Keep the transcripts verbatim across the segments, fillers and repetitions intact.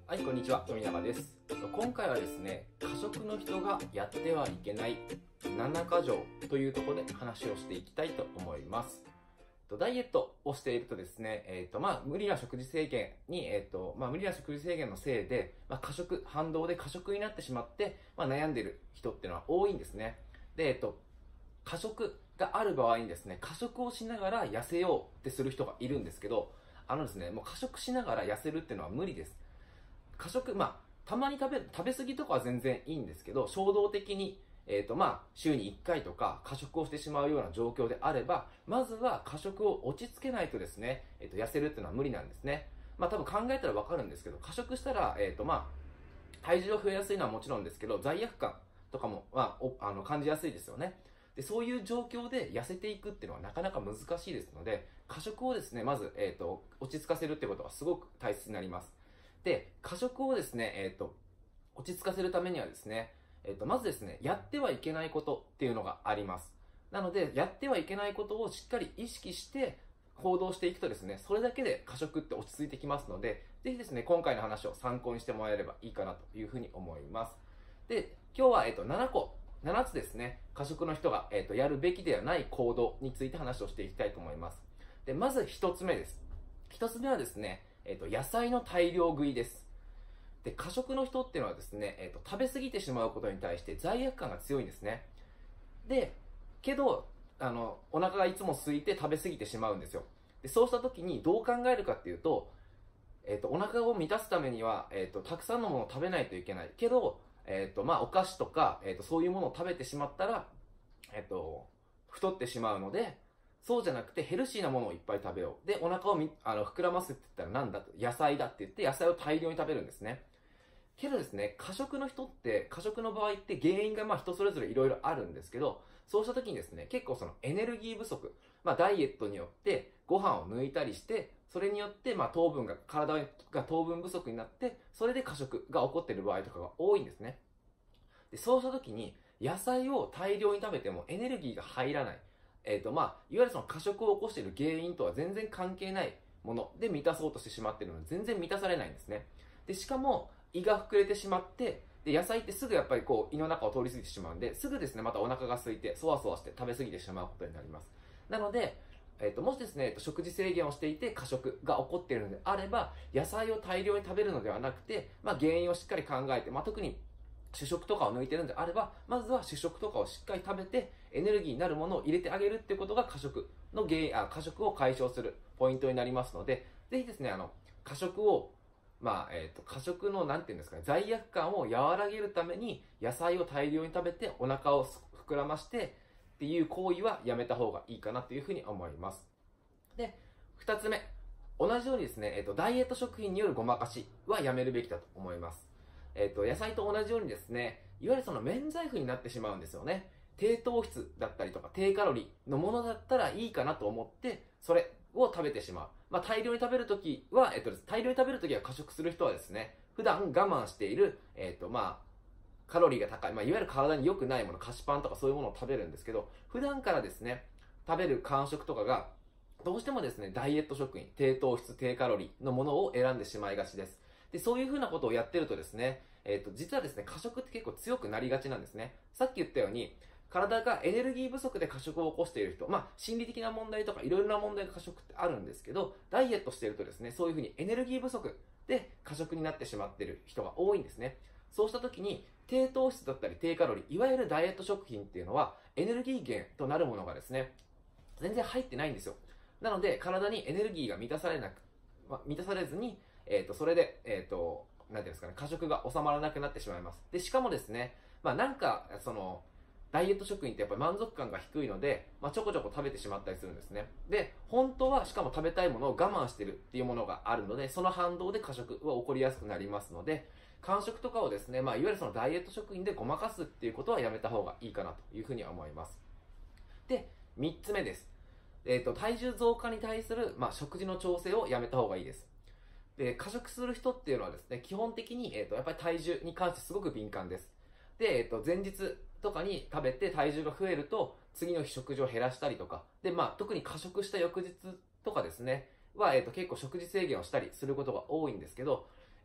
はい、こんにちは。富永です。今回はですね、過食の人がやってはいけないななか条というところで話をしていきたいと思います。ダイエットをしているとですね、えーとまあ、無理な食事制限に、えーとまあ、無理な食事制限のせいで、まあ、過食、反動で過食になってしまって、まあ、悩んでいる人っていうのは多いんですね。で、えーと、過食がある場合にですね、過食をしながら痩せようってする人がいるんですけど、あのですね、もう過食しながら痩せるっていうのは無理です。過食、まあ、たまに食べる、食べ過ぎとかは全然いいんですけど、衝動的に、えーとまあ、週にいっかいとか過食をしてしまうような状況であれば、まずは過食を落ち着けないとですね、えーと痩せるっていうのは無理なんですね。まあ多分考えたらわかるんですけど、過食したら、えーとまあ、体重を増えやすいのはもちろんですけど、罪悪感とかも、まあ、おあの感じやすいですよね。でそういう状況で痩せていくっていうのはなかなか難しいですので、過食をですね、まず、えーと落ち着かせるってことがすごく大切になります。で、過食をですね、えっと、落ち着かせるためにはですね、えっと、まずですね、やってはいけないことっていうのがあります。なので、やってはいけないことをしっかり意識して行動していくとですね、それだけで過食って落ち着いてきますので、ぜひですね、今回の話を参考にしてもらえればいいかなというふうに思います。で、今日は、えっと、ななこ、ななつですね、過食の人が、えっと、やるべきではない行動について話をしていきたいと思います。で、まずひとつめです。ひとつめはですね、えっと、野菜の大量食いです。で、過食の人っていうのはですね、えっと、食べ過ぎてしまうことに対して罪悪感が強いんですね。で、けど、あの、お腹がいつも空いて食べ過ぎてしまうんですよ。で、そうした時にどう考えるかっていうと、えっと、お腹を満たすためには、えっと、たくさんのものを食べないといけない。けど、えっと、まあ、お菓子とか、えっと、そういうものを食べてしまったら、えっと、太ってしまうので、そうじゃなくてヘルシーなものをいっぱい食べよう。で、お腹をみあの膨らますって言ったらなんだと、野菜だって言って野菜を大量に食べるんですね。けどですね、過食の人って、過食の場合って原因がまあ人それぞれいろいろあるんですけど、そうした時にですね、結構そのエネルギー不足、まあダイエットによってご飯を抜いたりして、それによってまあ糖分が、体が糖分不足になって、それで過食が起こっている場合とかが多いんですね。で、そうした時に、野菜を大量に食べてもエネルギーが入らない。えっ、と、まあ、いわゆるその過食を起こしている原因とは全然関係ないもので満たそうとしてしまっているので、全然満たされないんですね。で、しかも、胃が膨れてしまって、で、野菜ってすぐやっぱりこう、胃の中を通り過ぎてしまうんで、すぐですね、またお腹が空いて、そわそわして食べ過ぎてしまうことになります。なので、えっ、と、もしですね、食事制限をしていて過食が起こっているのであれば、野菜を大量に食べるのではなくて、まあ、原因をしっかり考えて、まあ、特に主食とかを抜いてるんであれば、まずは主食とかをしっかり食べて、エネルギーになるものを入れてあげるってことが過食の原因、あ、過食を解消するポイントになりますので、ぜひですね、あの、過食を、まあ、えっ、と、過食の、なんていうんですかね、罪悪感を和らげるために、野菜を大量に食べて、お腹を膨らまして、っていう行為はやめた方がいいかなというふうに思います。で、二つ目。同じようにですね、えっ、と、ダイエット食品によるごまかしはやめるべきだと思います。えっ、と、野菜と同じようにですね、いわゆるその免罪符になってしまうんですよね。低糖質だったりとか低カロリーのものだったらいいかなと思って、それを食べてしまう。まあ、大量に食べるときは、えっと、大量に食べるときは過食する人はですね、普段我慢している、えっと、まあ、カロリーが高い、まあ、いわゆる体に良くないもの、菓子パンとかそういうものを食べるんですけど、普段からですね、食べる間食とかが、どうしてもですね、ダイエット食品、低糖質、低カロリーのものを選んでしまいがちです。で、そういうふうなことをやってるとですね、えっと、実はですね、過食って結構強くなりがちなんですね。さっき言ったように、体がエネルギー不足で過食を起こしている人、まあ、心理的な問題とかいろいろな問題が過食ってあるんですけど、ダイエットしているとですね、そういうふうにエネルギー不足で過食になってしまっている人が多いんですね。そうした時に、低糖質だったり低カロリー、いわゆるダイエット食品っていうのは、エネルギー源となるものがですね、全然入ってないんですよ。なので、体にエネルギーが満たされなく、まあ、満たされずに、えっと、それで、えっと、なんていうんですかね、過食が収まらなくなってしまいます。で、しかもですね、まあなんか、その、ダイエット食品ってやっぱり満足感が低いので、まあ、ちょこちょこ食べてしまったりするんですね。で、本当はしかも食べたいものを我慢してるっていうものがあるので、その反動で過食は起こりやすくなりますので、間食とかをですね、まあ、いわゆるそのダイエット食品でごまかすっていうことはやめた方がいいかなというふうに思います。で、みっつめです。えっと、体重増加に対する、まあ、食事の調整をやめた方がいいです。で、過食する人っていうのはですね、基本的に、えっと、やっぱり体重に関してすごく敏感です。で、えっと、前日とかに食べて体重が増えると、次の日食事を減らしたりとか、で、まあ、特に過食した翌日とかですね、は、えっと、結構食事制限をしたりすることが多いんですけど、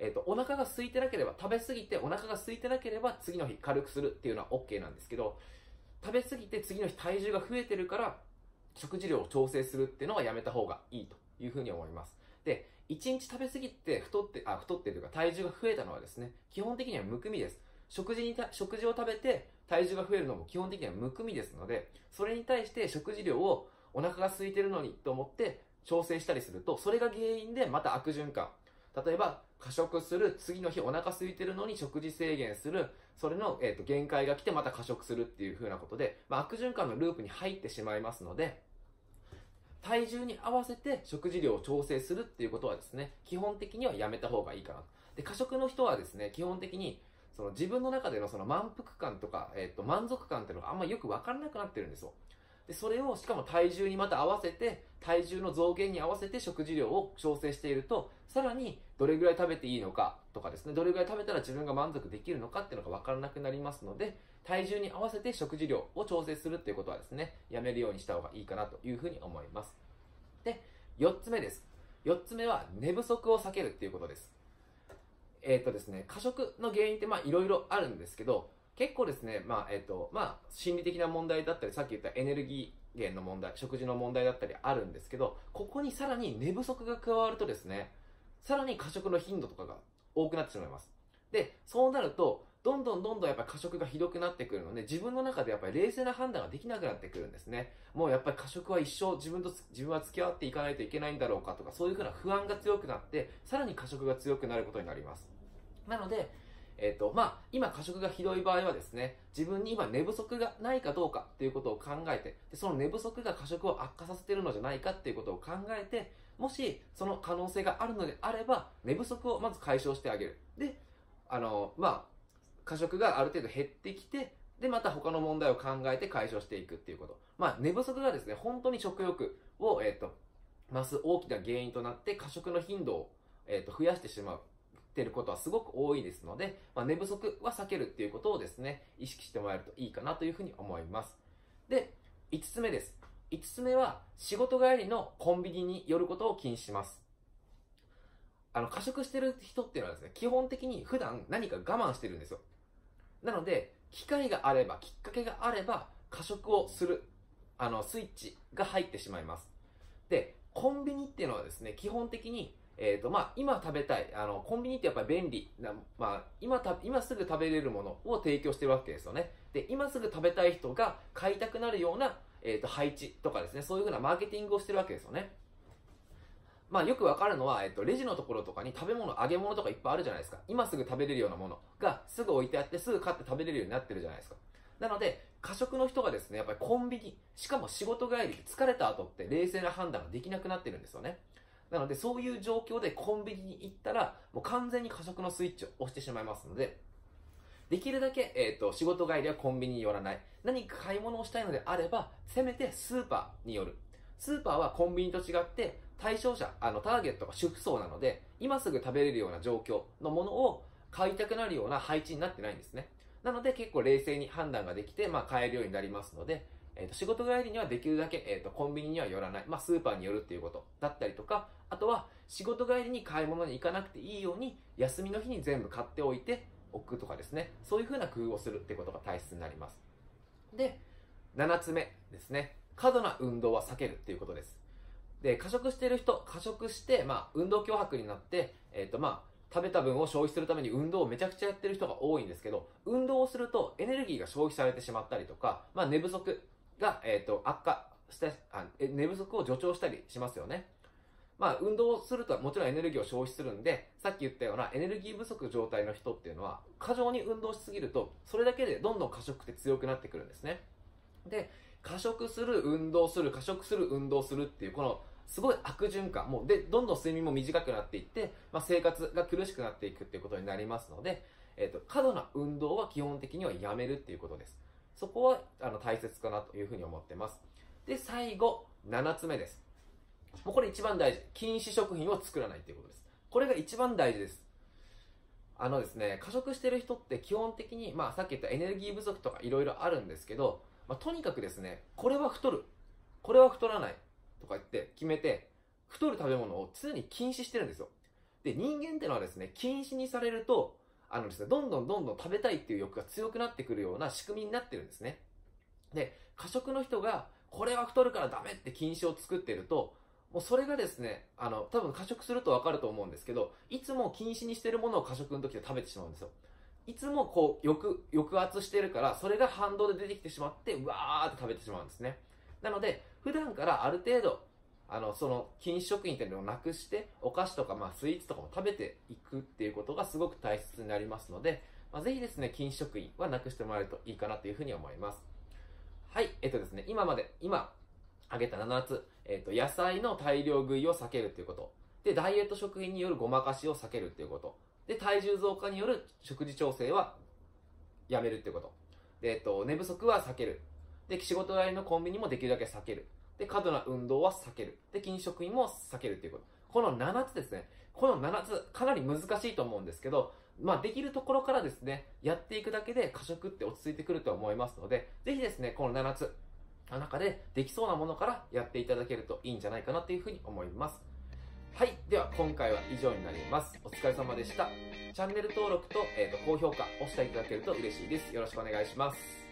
えっと、お腹が空いてなければ、食べ過ぎてお腹が空いてなければ次の日軽くするっていうのは OK なんですけど、食べ過ぎて次の日体重が増えてるから食事量を調整するっていうのはやめた方がいいというふうに思います。で、いちにち食べ過ぎて太って、あ、太ってというか体重が増えたのはですね、基本的にはむくみです。食事にた、食事を食べて体重が増えるのも基本的にはむくみですので、それに対して食事量をお腹が空いてるのにと思って調整したりすると、それが原因でまた悪循環。例えば、過食する、次の日お腹空いてるのに食事制限する、それの、えーと、限界が来てまた過食するっていう風なことで、まあ、悪循環のループに入ってしまいますので、体重に合わせて食事量を調整するっていうことはですね、基本的にはやめた方がいいかなと。で、過食の人はですね、基本的にその自分の中でのその満腹感とか、えーと、満足感っていうのがあんまりよく分からなくなってるんですよ。で、それをしかも体重にまた合わせて、体重の増減に合わせて食事量を調整していると、さらにどれぐらい食べていいのかとかですね、どれぐらい食べたら自分が満足できるのかっていうのが分からなくなりますので、体重に合わせて食事量を調整するっていうことはですね、やめるようにした方がいいかなというふうに思います。で、よっつめです。よっつめは寝不足を避けるっていうことです。えっとですね、過食の原因ってまあいろいろあるんですけど、結構ですね、まあ、えっと、まあ、心理的な問題だったり、さっき言ったエネルギー源の問題、食事の問題だったりあるんですけど、ここにさらに寝不足が加わるとですね、さらに過食の頻度とかが多くなってしまいます。で、そうなると、どんどんどんどんやっぱり過食がひどくなってくるので、自分の中でやっぱり冷静な判断ができなくなってくるんですね。もうやっぱり過食は一生自分と、自分は付き合っていかないといけないんだろうかとか、そういうふうな不安が強くなって、さらに過食が強くなることになります。なので、えっと、まあ、今過食がひどい場合はですね、自分に今寝不足がないかどうかっていうことを考えて、でその寝不足が過食を悪化させているのじゃないかっていうことを考えて、もしその可能性があるのであれば、寝不足をまず解消してあげる。で、あの、まあ、過食がある程度減ってきて、で、また他の問題を考えて解消していくっていうこと。まあ、寝不足がですね、本当に食欲を、えっと、増す大きな原因となって、過食の頻度を、えっと、増やしてしまう。てることはすごく多いですので、まあ、寝不足は避けるっていうことをですね、意識してもらえるといいかなというふうに思います。で、いつつめです。いつつめは、仕事帰りのコンビニに寄ることを禁止します。あの、過食してる人っていうのはですね、基本的に普段何か我慢してるんですよ。なので、機会があれば、きっかけがあれば、過食をする、あの、スイッチが入ってしまいます。で、コンビニっていうのはですね、基本的にえーとまあ、今食べたいあのコンビニってやっぱり便利な、まあ、今た今すぐ食べれるものを提供してるわけですよね。で、今すぐ食べたい人が買いたくなるような、えーと配置とかですね、そういうふうなマーケティングをしてるわけですよね。まあ、よくわかるのは、えっと、レジのところとかに食べ物、揚げ物とかいっぱいあるじゃないですか。今すぐ食べれるようなものがすぐ置いてあって、すぐ買って食べれるようになってるじゃないですか。なので、過食の人がですね、やっぱりコンビニ、しかも仕事帰りで疲れた後って冷静な判断ができなくなってるんですよね。なので、そういう状況でコンビニに行ったら、もう完全に過食のスイッチを押してしまいますので、できるだけ、えーと、仕事帰りはコンビニに寄らない。何か買い物をしたいのであれば、せめてスーパーに寄る。スーパーはコンビニと違って、対象者、あの、ターゲットが主婦層なので、今すぐ食べれるような状況のものを買いたくなるような配置になってないんですね。なので、結構冷静に判断ができて、まあ、買えるようになりますので、えーと、仕事帰りにはできるだけ、えーと、コンビニには寄らない。まあ、スーパーに寄るっていうことだったりとか、あとは、仕事帰りに買い物に行かなくていいように、休みの日に全部買っておいておくとかですね。そういう風な工夫をするっていうことが大切になります。で、ななつめですね。過度な運動は避けるっていうことです。で、過食している人、過食して、まあ、運動強迫になって、えっと、まあ、食べた分を消費するために運動をめちゃくちゃやってる人が多いんですけど、運動をするとエネルギーが消費されてしまったりとか、まあ、寝不足が、えっと、悪化してあ、寝不足を助長したりしますよね。まあ、運動をするともちろんエネルギーを消費するんで、さっき言ったようなエネルギー不足状態の人っていうのは、過剰に運動しすぎると、それだけでどんどん過食って強くなってくるんですね。で、過食する、運動する、過食する、運動するっていう、このすごい悪循環、もうで、どんどん睡眠も短くなっていって、まあ、生活が苦しくなっていくっていうことになりますので、えっと、過度な運動は基本的にはやめるっていうことです。そこはあの大切かなというふうに思ってます。で、最後、ななつめです。もうこれ一番大事。禁止食品を作らないっていうことです。これが一番大事です。あのですね、過食してる人って基本的に、まあさっき言ったエネルギー不足とかいろいろあるんですけど、まあ、とにかくですね、これは太る、これは太らないとか言って決めて、太る食べ物を常に禁止してるんですよ。 で、人間ってのはですね、禁止にされると、あのですね、どんどんどんどん食べたいっていう欲が強くなってくるような仕組みになってるんですね。で、過食の人が、これは太るからダメって禁止を作ってると、もうそれがですね、あの、多分過食するとわかると思うんですけど、いつも禁止にしてるものを過食の時で食べてしまうんですよ。いつもこう、抑、抑圧してるから、それが反動で出てきてしまって、うわーって食べてしまうんですね。なので、普段からある程度、あの、その、禁止食品っていうのをなくして、お菓子とか、まあ、スイーツとかも食べていくっていうことがすごく大切になりますので、まあ、ぜひですね、禁止食品はなくしてもらえるといいかなというふうに思います。はい、えっとですね、今まで、今、挙げたななつ、えっと、野菜の大量食いを避けるっていうこと。で、ダイエット食品によるごまかしを避けるっていうこと。で、体重増加による食事調整はやめるっていうこと。で、えっと、寝不足は避ける。で、仕事帰りのコンビニもできるだけ避ける。で、過度な運動は避ける。で、禁止食品も避けるっていうこと。このななつですね。このななつ、かなり難しいと思うんですけど、まあ、できるところからですね、やっていくだけで過食って落ち着いてくると思いますので、ぜひですね、このななつの中でできそうなものからやっていただけるといいんじゃないかなというふうに思います。はい。では、今回は以上になります。お疲れ様でした。チャンネル登録と、えーと、高評価をしていただけると嬉しいです。よろしくお願いします。